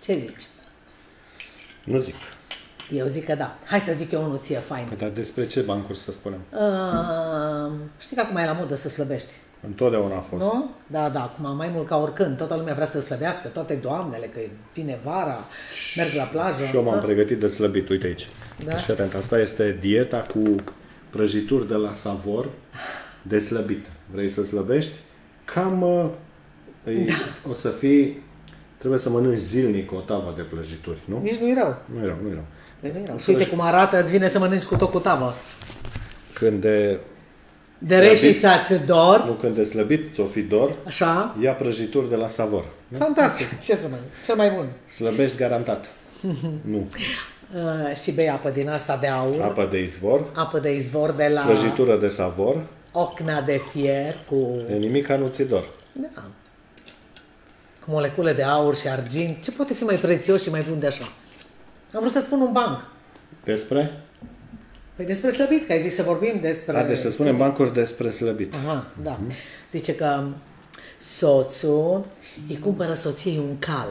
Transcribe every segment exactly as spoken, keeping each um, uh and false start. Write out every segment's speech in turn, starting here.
Ce zici? Nu zic. Eu zic că da. Hai să zic eu unul ție fain. Dar despre ce bancuri să spunem? Uh, știi că acum e la modă să slăbești. Întotdeauna a fost. Nu? Da, da, acum mai mult ca oricând. Toată lumea vrea să slăbească, toate doamnele, că vine vara, merg la plajă. Și eu m-am pregătit de slăbit, uite aici. Da? Și atent, asta este dieta cu prăjituri de la Savor de slăbit. Vrei să slăbești? Cam uh, îi, da. O să fii, trebuie să mănânci zilnic o tavă de prăjituri, nu? Nici nu-i rău. Nu-i rău, nu-i rău. Păi nu-i rău. Și uite cum arată, îți vine să mănânci cu tot cu tavă. Când de... De reșița ți dor. Nu, când de slăbit ți-o fi dor, așa. Ia prăjituri de la Savor. Nu? Fantastic. Ce să mănânc? Cel mai bun. Slăbești garantat. Nu. Uh, și bei apă din asta de aur. Apă de izvor. Apă de izvor de la... Prăjitură de Savor. Ocna de fier cu... De nimica nu ți dor. Da. Cu molecule de aur și argint. Ce poate fi mai prețios și mai bun de așa? Am vrut să spun un banc. Despre? Păi despre slăbit, că ai zis să vorbim despre... A, deci să spunem bancuri despre slăbit. Aha, da. Mm-hmm. Zice că soțul îi cumpără soției un cal.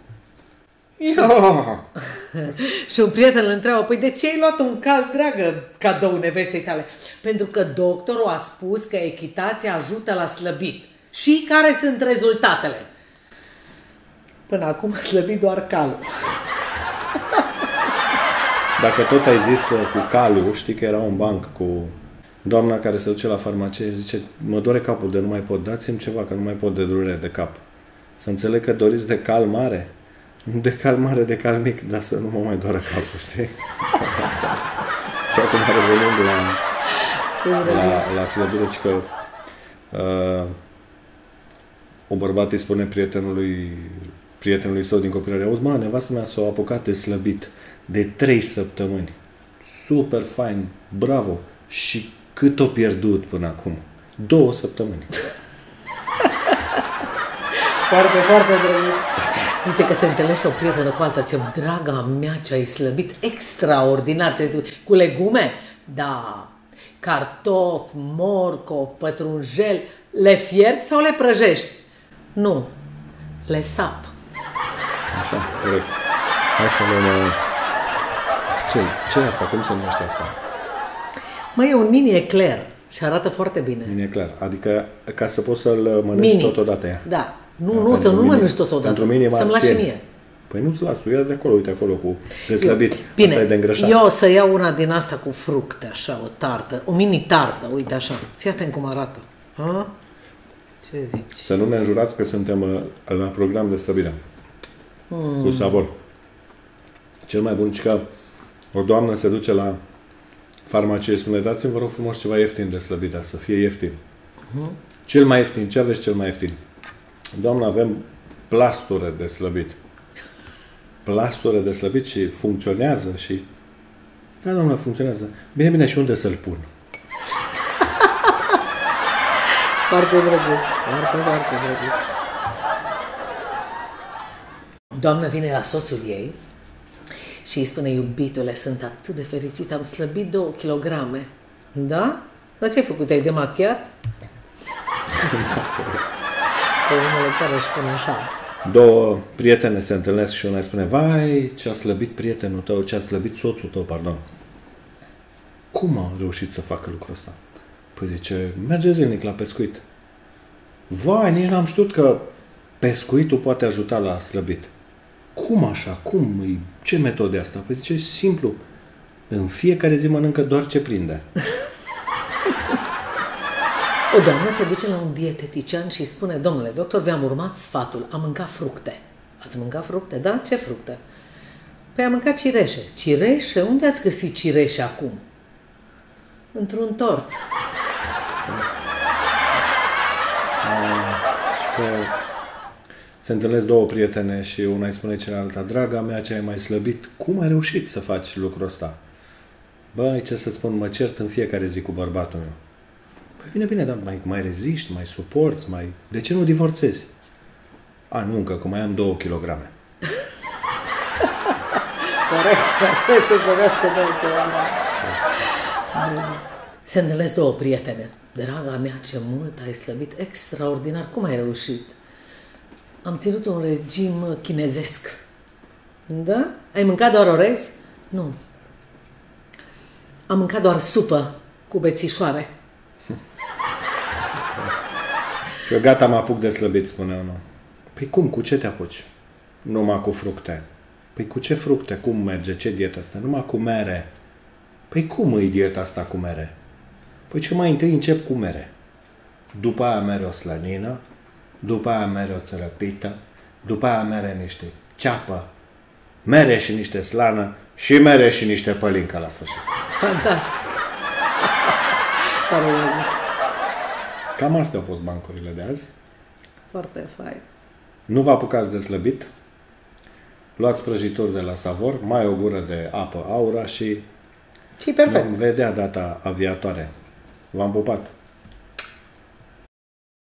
Și un prieten îl întreabă, păi de ce ai luat un cal, dragă, cadou nevestei tale? Pentru că doctorul a spus că echitația ajută la slăbit. Și care sunt rezultatele? Până acum a slăbit doar calul. Dacă tot ai zis cu calul, știi că era un banc cu doamna care se duce la farmacie și zice, mă dore capul de nu mai pot, dați-mi ceva, că nu mai pot de durere de cap. Să înțeleg că doriți de cal mare. Nu de cal mare, de cal mic, dar să nu mă mai doară capul, știi? Asta. Și acum revenind la, la, la slăbire, că uh, o bărbat îi spune prietenului, prietenului său din copilărie, auzi, mă, nevastă mea s-a apucat de slăbit de trei săptămâni. Super fain, bravo. Și cât o pierdut până acum? Două săptămâni. Foarte, foarte drăguț. Zice că se întâlnește o prietenă cu alta, ce draga mea, ce ai slăbit extraordinar, ce ai slăbit. Cu legume? Da. Cartofi, morcov, pătrunjel, le fierbi sau le prăjești? Nu. Le sap. Așa, corect. Hai să luăm... Ce, ce e asta? Cum se numește asta? Măi, e un mini eclair și arată foarte bine. Mini eclair. Adică ca să poți să-l mănânci mini. Totodată ea. Da. Nu, da, nu, să nu mănânci totodată. Pentru mine să-mi lași mie. Păi nu-ți las tu, ia de acolo, uite acolo cu deslăbit. Bine, asta e de îngreșat. Eu o să iau una din asta cu fructe, așa, o tartă, o mini tartă, uite așa. Fii atent cum arată. Ha? Ce zici? Să nu ne înjurați că suntem la program de slăbire. Hmm. Cu Savor. Cel mai bun, că o doamnă se duce la farmacie și spune, dați-mi, vă rog frumos, ceva ieftin de slăbit, să fie ieftin. Uh-huh. Cel mai ieftin, ce aveți cel mai ieftin? Doamnă, avem plasture de slăbit. Plasture de slăbit și funcționează și... Da, doamnă, funcționează. Bine, bine, și unde să-l pun? Foarte drăguț, foarte, foarte drăguț. Doamna vine la soțul ei și îi spune, iubitule, sunt atât de fericită, am slăbit două kilograme. Da? Dar ce ai făcut? Te-ai demachiat? Pe unele care își spune așa. Două prietene se întâlnesc și una îi spune, vai, ce a slăbit prietenul tău, ce a slăbit soțul tău, pardon. Cum a reușit să facă lucrul ăsta? Păi zice, merge zilnic la pescuit. Vai, nici n-am știut că pescuitul poate ajuta la slăbit. Cum așa? Cum? Ce metode asta? Păi zice, simplu. În fiecare zi mănâncă doar ce prinde. O doamnă se duce la un dietetician și îi spune, domnule doctor, vi-am urmat sfatul, am mâncat fructe. Ați mâncat fructe? Da? Ce fructe? Păi am mâncat cireșe. Cireșe? Unde ați găsit cireșe acum? Într-un tort. Și că se întâlnesc două prietene și una îi spune cealaltă, draga mea, ce ai mai slăbit, cum ai reușit să faci lucrul ăsta? Băi, ce să-ți spun, mă cert în fiecare zi cu bărbatul meu. Păi bine, bine, dar mai, mai reziști, mai suporți, mai... De ce nu divorțezi? A, nu, încă, că mai am două kilograme. Corect, corect, să slăbească două kilograme. Se întâlnesc două prietene. Draga mea, ce mult ai slăbit, extraordinar, cum ai reușit? Am ținut un regim chinezesc. Da? Ai mâncat doar orez? Nu. Am mâncat doar supă cu bețișoare. Și eu gata, mă apuc de slăbit, spune unul. Păi cum, cu ce te apuci? Numai cu fructe. Păi cu ce fructe? Cum merge? Ce dietă asta? Numai cu mere. Păi cum e dieta asta cu mere? Păi ce mai întâi încep cu mere. După aia mere o slănină, după aia mere o țărăpită, după aia mere niște ceapă, mere și niște slană și mere și niște pălincă la sfârșit. Fantastic! Tare drăguț. Cam astea au fost bancurile de azi. Foarte fain. Nu vă apucați de slăbit, luați prăjituri de la Savor, mai o gură de apă aura și Și perfect. vom vedea data aviatoare. V-am pupat!